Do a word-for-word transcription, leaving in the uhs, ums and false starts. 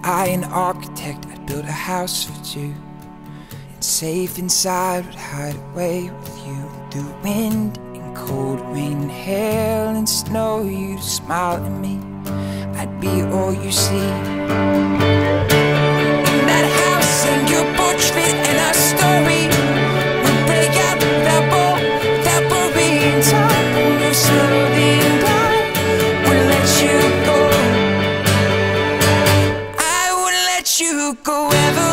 I, an architect, I'd build a house for two, and safe inside would hide away with you. Through wind and cold, rain and hail and snow, you'd smile at me, I'd be all you see. In that house, and your portrait and our story would break out without ball, without worrying. Time will move slowly and I wouldn't let you go. I wouldn't let you go ever.